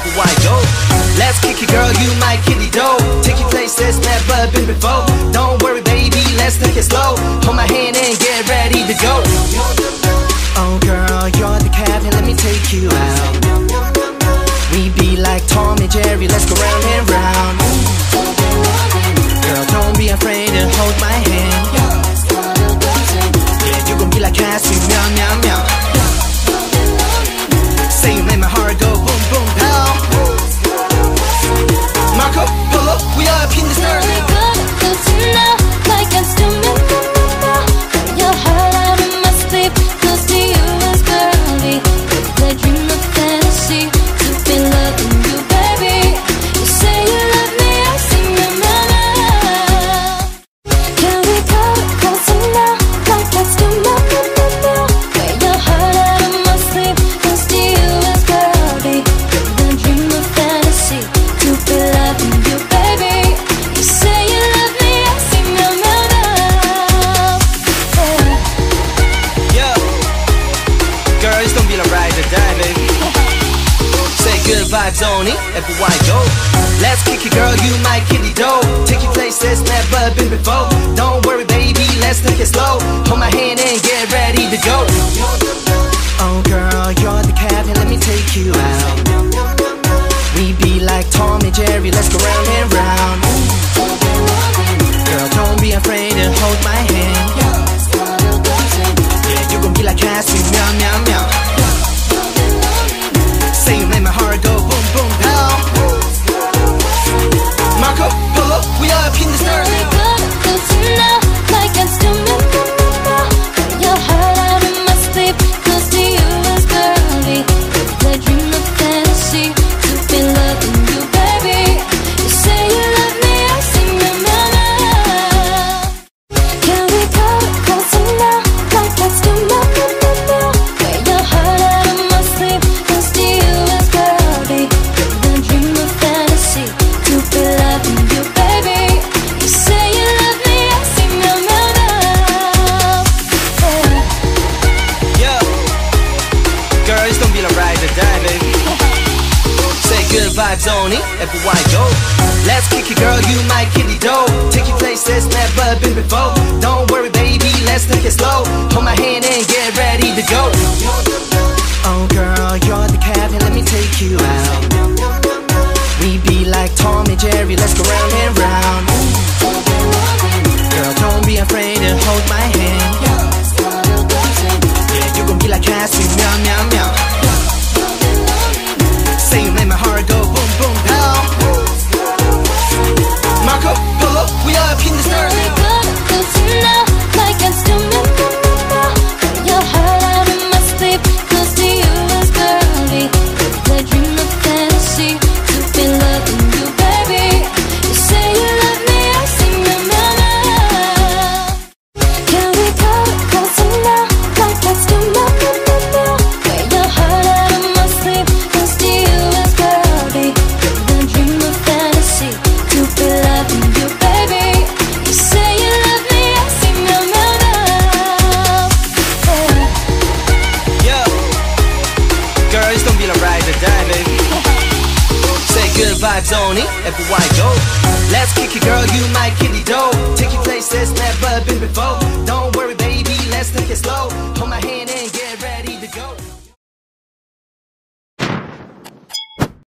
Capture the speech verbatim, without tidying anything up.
everywhere I go. Let's kick it, girl, you my kitty dough. Take you places never been before. Don't worry, baby, let's take it slow. Hold my hand and get ready to go. Oh girl, you're the captain, let me take you out. We be like Tom and Jerry, let's go round and round. Girl, don't be afraid to hold my hand. Yeah, you gon' be like Cassie, meow, meow, meow. Say you make my heart go boom, boom, pow. Marco Polo, we up in this nerve. Good to know, like I'm still now. Your heart out of my sleep, close to you is girly. I dream of fantasy, to be loving you, baby. You say you love me, I sing your mama. Can we go closer now, like I'm still now? Your heart out of my sleep, close to you is girly. I dream of fantasy, to be loving you, baby. You say you love me, I sing your mama. Yeah. Girls, don't be like ride or die, baby. Say good vibes only, everywhere I go. Let's kick it, girl, you my kitty dough. Take you places never been before. Don't worry, baby, let's take it slow. Hold my hand and get ready to go. Oh girl, you're the captain, let me take you out. We be like Tom and Jerry, let's go round and round. Girl, don't be afraid to hold my hand. Yeah, you gon' be like Cassie, meow, meow, meow. Say you make my heart go boom, boom, pow. Marco Polo, we up in this nerve. Good to know, like I'm still now. Your heart out of my sleep, close to you is girly. I dream of fantasy, to be loving you, baby. You say you love me, I sing your mama. Can we go closer now, like I'm still now? Your heart out of my sleep, close to you is girly. I dream of fantasy, to be loving you, baby. You say you love me, I sing your mama. Yeah. Girls, don't be like ride or die, baby. Say good vibes only, everywhere I go. Let's kick it, girl, you my kitty dough. Take you places never been before. Don't worry, baby, let's take it slow. Hold my hand and get ready to go. Oh girl, you're the captain, let me take you out. We be like Tom and Jerry, let's go round and round. Girl, don't be afraid to hold my hand. Yeah, you gon' be like Cassie, meow, meow, meow. Say you make my heart go boom, boom, pow. Marco Polo, we up in this nerve. Good to know, like I'm still now. Your heart out of my sleep, close to you is girly. I dream of fantasy, to be loving you, baby. You say you love me, I sing your mama. Can we go closer now, like I'm still now? Your heart out of my sleep, close to you is girly. I dream of fantasy, to be loving you, baby. You say you love me, I sing your mama. Yeah. Girls, don't be like ride or die, baby. Say good vibes only, everywhere I go. Let's kick it, girl, you my kitty dough. Take you places never been before. Don't worry.